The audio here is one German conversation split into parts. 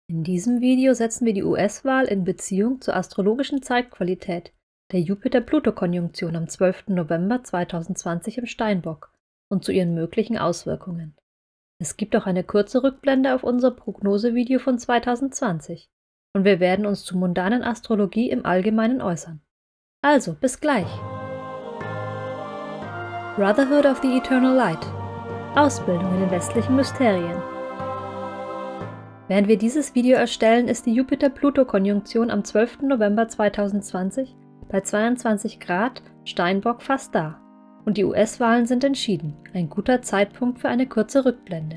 In diesem Video setzen wir die US-Wahl in Beziehung zur astrologischen Zeitqualität der Jupiter-Pluto-Konjunktion am 12. November 2020 im Steinbock und zu ihren möglichen Auswirkungen. Es gibt auch eine kurze Rückblende auf unser Prognosevideo von 2020 und wir werden uns zur mundanen Astrologie im Allgemeinen äußern. Also, bis gleich! Brotherhood of the Eternal Light – Ausbildung in den westlichen Mysterien. Während wir dieses Video erstellen, ist die Jupiter-Pluto-Konjunktion am 12. November 2020 bei 22 Grad Steinbock fast da und die US-Wahlen sind entschieden, ein guter Zeitpunkt für eine kurze Rückblende.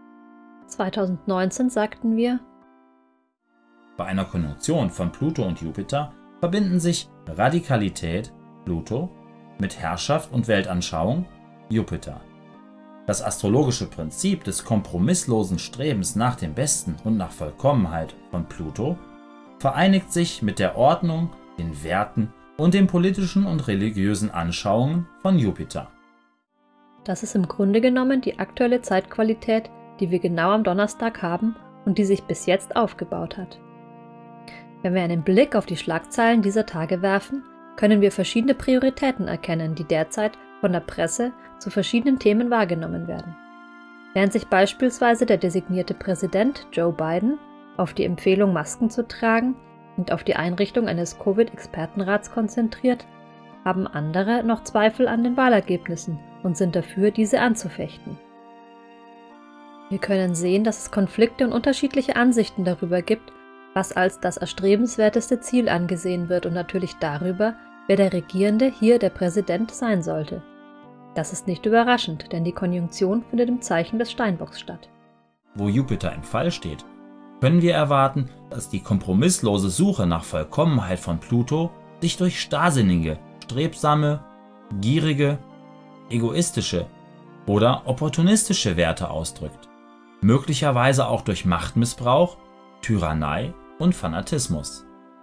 2019 sagten wir: Bei einer Konjunktion von Pluto und Jupiter verbinden sich Radikalität, Pluto, mit Herrschaft und Weltanschauung, Jupiter. Das astrologische Prinzip des kompromisslosen Strebens nach dem Besten und nach Vollkommenheit von Pluto vereinigt sich mit der Ordnung, den Werten und den politischen und religiösen Anschauungen von Jupiter. Das ist im Grunde genommen die aktuelle Zeitqualität, die wir genau am Donnerstag haben und die sich bis jetzt aufgebaut hat. Wenn wir einen Blick auf die Schlagzeilen dieser Tage werfen, können wir verschiedene Prioritäten erkennen, die derzeit von der Presse zu verschiedenen Themen wahrgenommen werden. Während sich beispielsweise der designierte Präsident Joe Biden auf die Empfehlung, Masken zu tragen und auf die Einrichtung eines Covid-Expertenrats konzentriert, haben andere noch Zweifel an den Wahlergebnissen und sind dafür, diese anzufechten. Wir können sehen, dass es Konflikte und unterschiedliche Ansichten darüber gibt, was als das erstrebenswerteste Ziel angesehen wird und natürlich darüber, wer der Regierende, hier der Präsident, sein sollte. Das ist nicht überraschend, denn die Konjunktion findet im Zeichen des Steinbocks statt. Wo Jupiter im Fall steht, können wir erwarten, dass die kompromisslose Suche nach Vollkommenheit von Pluto sich durch starrsinnige, strebsame, gierige, egoistische oder opportunistische Werte ausdrückt, möglicherweise auch durch Machtmissbrauch, Tyrannei und Fanatismus.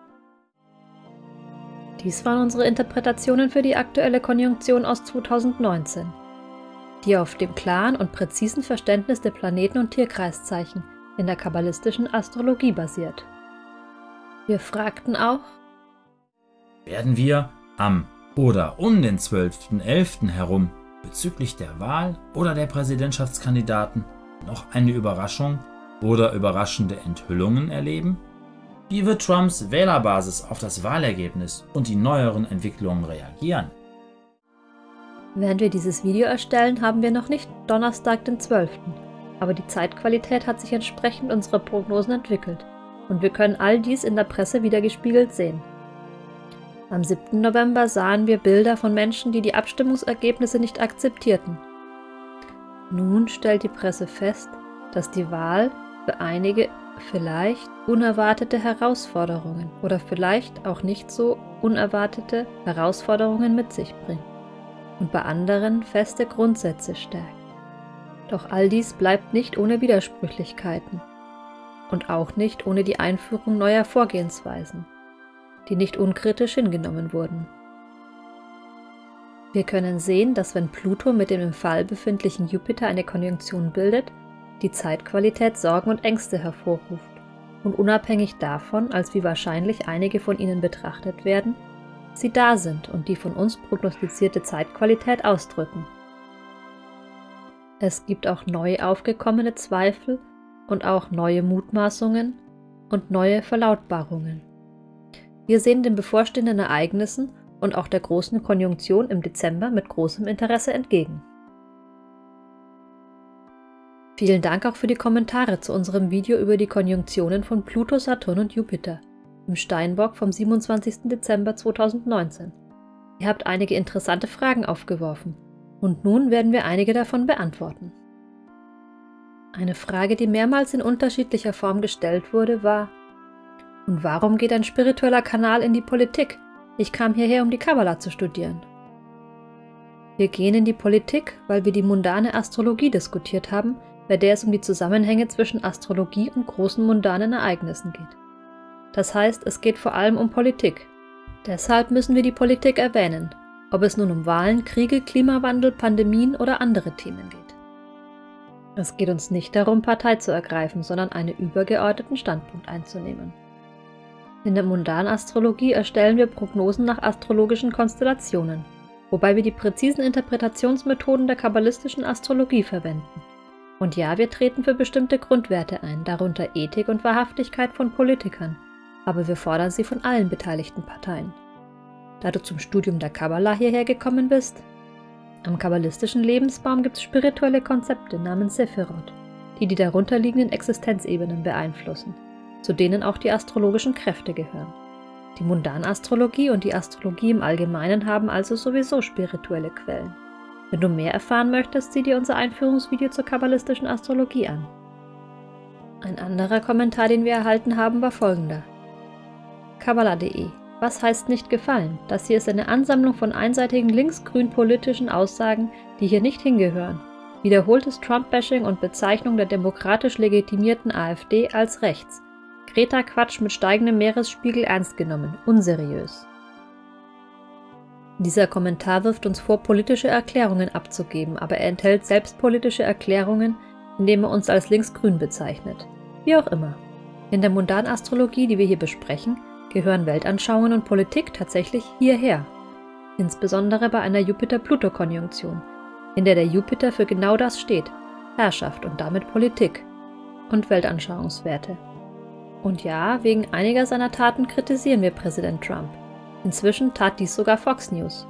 Dies waren unsere Interpretationen für die aktuelle Konjunktion aus 2019, die auf dem klaren und präzisen Verständnis der Planeten- und Tierkreiszeichen in der kabbalistischen Astrologie basiert. Wir fragten auch: Werden wir am oder um den 12.11. herum bezüglich der Wahl oder der Präsidentschaftskandidaten noch eine Überraschung oder überraschende Enthüllungen erleben? Wie wird Trumps Wählerbasis auf das Wahlergebnis und die neueren Entwicklungen reagieren? Während wir dieses Video erstellen, haben wir noch nicht Donnerstag, den 12., aber die Zeitqualität hat sich entsprechend unserer Prognosen entwickelt und wir können all dies in der Presse wiedergespiegelt sehen. Am 7. November sahen wir Bilder von Menschen, die die Abstimmungsergebnisse nicht akzeptierten. Nun stellt die Presse fest, dass die Wahl für einige vielleicht unerwartete Herausforderungen oder vielleicht auch nicht so unerwartete Herausforderungen mit sich bringt und bei anderen feste Grundsätze stärkt. Doch all dies bleibt nicht ohne Widersprüchlichkeiten und auch nicht ohne die Einführung neuer Vorgehensweisen, die nicht unkritisch hingenommen wurden. Wir können sehen, dass wenn Pluto mit dem im Fall befindlichen Jupiter eine Konjunktion bildet, die Zeitqualität Sorgen und Ängste hervorruft und unabhängig davon, als wie wahrscheinlich einige von ihnen betrachtet werden, sie da sind und die von uns prognostizierte Zeitqualität ausdrücken. Es gibt auch neu aufgekommene Zweifel und auch neue Mutmaßungen und neue Verlautbarungen. Wir sehen den bevorstehenden Ereignissen und auch der großen Konjunktion im Dezember mit großem Interesse entgegen. Vielen Dank auch für die Kommentare zu unserem Video über die Konjunktionen von Pluto, Saturn und Jupiter im Steinbock vom 27. Dezember 2019. Ihr habt einige interessante Fragen aufgeworfen und nun werden wir einige davon beantworten. Eine Frage, die mehrmals in unterschiedlicher Form gestellt wurde, war: Und warum geht ein spiritueller Kanal in die Politik? Ich kam hierher, um die Kabbala zu studieren. Wir gehen in die Politik, weil wir die mundane Astrologie diskutiert haben, bei der es um die Zusammenhänge zwischen Astrologie und großen mundanen Ereignissen geht. Das heißt, es geht vor allem um Politik. Deshalb müssen wir die Politik erwähnen, ob es nun um Wahlen, Kriege, Klimawandel, Pandemien oder andere Themen geht. Es geht uns nicht darum, Partei zu ergreifen, sondern einen übergeordneten Standpunkt einzunehmen. In der Mundanastrologie erstellen wir Prognosen nach astrologischen Konstellationen, wobei wir die präzisen Interpretationsmethoden der kabbalistischen Astrologie verwenden. Und ja, wir treten für bestimmte Grundwerte ein, darunter Ethik und Wahrhaftigkeit von Politikern, aber wir fordern sie von allen beteiligten Parteien. Da du zum Studium der Kabbala hierher gekommen bist? Am kabbalistischen Lebensbaum gibt es spirituelle Konzepte namens Sephirot, die die darunterliegenden Existenzebenen beeinflussen, zu denen auch die astrologischen Kräfte gehören. Die Mundanastrologie und die Astrologie im Allgemeinen haben also sowieso spirituelle Quellen. Wenn du mehr erfahren möchtest, sieh dir unser Einführungsvideo zur kabbalistischen Astrologie an. Ein anderer Kommentar, den wir erhalten haben, war folgender. Kabbala.de: Was heißt nicht gefallen? Das hier ist eine Ansammlung von einseitigen linksgrün politischen Aussagen, die hier nicht hingehören. Wiederholtes Trump-Bashing und Bezeichnung der demokratisch legitimierten AfD als rechts. Greta-Quatsch mit steigendem Meeresspiegel ernst genommen. Unseriös. Dieser Kommentar wirft uns vor, politische Erklärungen abzugeben, aber er enthält selbst politische Erklärungen, indem er uns als linksgrün bezeichnet. Wie auch immer. In der Mundanastrologie, die wir hier besprechen, gehören Weltanschauungen und Politik tatsächlich hierher. Insbesondere bei einer Jupiter-Pluto-Konjunktion, in der Jupiter für genau das steht: Herrschaft und damit Politik und Weltanschauungswerte. Und ja, wegen einiger seiner Taten kritisieren wir Präsident Trump. Inzwischen tat dies sogar Fox News.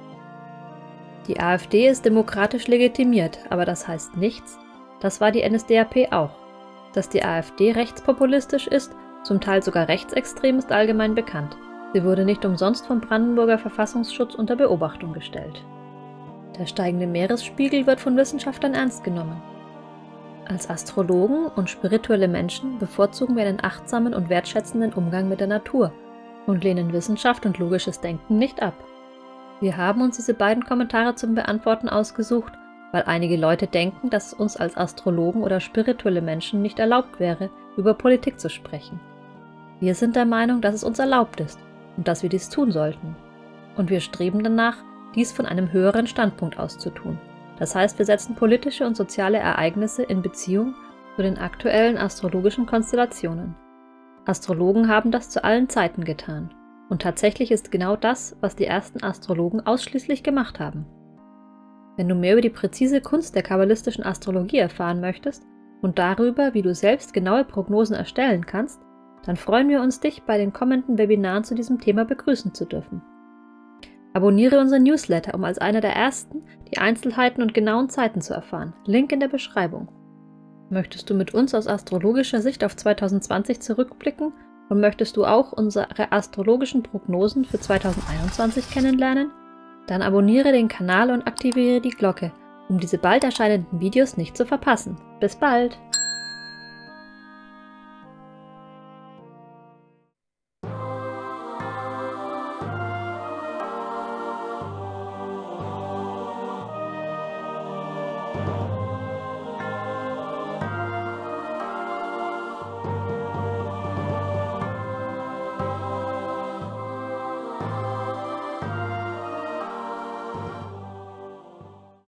Die AfD ist demokratisch legitimiert, aber das heißt nichts. Das war die NSDAP auch. Dass die AfD rechtspopulistisch ist, zum Teil sogar rechtsextrem, ist allgemein bekannt. Sie wurde nicht umsonst vom Brandenburger Verfassungsschutz unter Beobachtung gestellt. Der steigende Meeresspiegel wird von Wissenschaftlern ernst genommen. Als Astrologen und spirituelle Menschen bevorzugen wir einen achtsamen und wertschätzenden Umgang mit der Natur und lehnen Wissenschaft und logisches Denken nicht ab. Wir haben uns diese beiden Kommentare zum Beantworten ausgesucht, weil einige Leute denken, dass es uns als Astrologen oder spirituelle Menschen nicht erlaubt wäre, über Politik zu sprechen. Wir sind der Meinung, dass es uns erlaubt ist und dass wir dies tun sollten. Und wir streben danach, dies von einem höheren Standpunkt aus zu tun. Das heißt, wir setzen politische und soziale Ereignisse in Beziehung zu den aktuellen astrologischen Konstellationen. Astrologen haben das zu allen Zeiten getan. Und tatsächlich ist genau das, was die ersten Astrologen ausschließlich gemacht haben. Wenn du mehr über die präzise Kunst der kabbalistischen Astrologie erfahren möchtest und darüber, wie du selbst genaue Prognosen erstellen kannst, dann freuen wir uns, dich bei den kommenden Webinaren zu diesem Thema begrüßen zu dürfen. Abonniere unseren Newsletter, um als einer der ersten die Einzelheiten und genauen Zeiten zu erfahren. Link in der Beschreibung. Möchtest du mit uns aus astrologischer Sicht auf 2020 zurückblicken und möchtest du auch unsere astrologischen Prognosen für 2021 kennenlernen? Dann abonniere den Kanal und aktiviere die Glocke, um diese bald erscheinenden Videos nicht zu verpassen. Bis bald!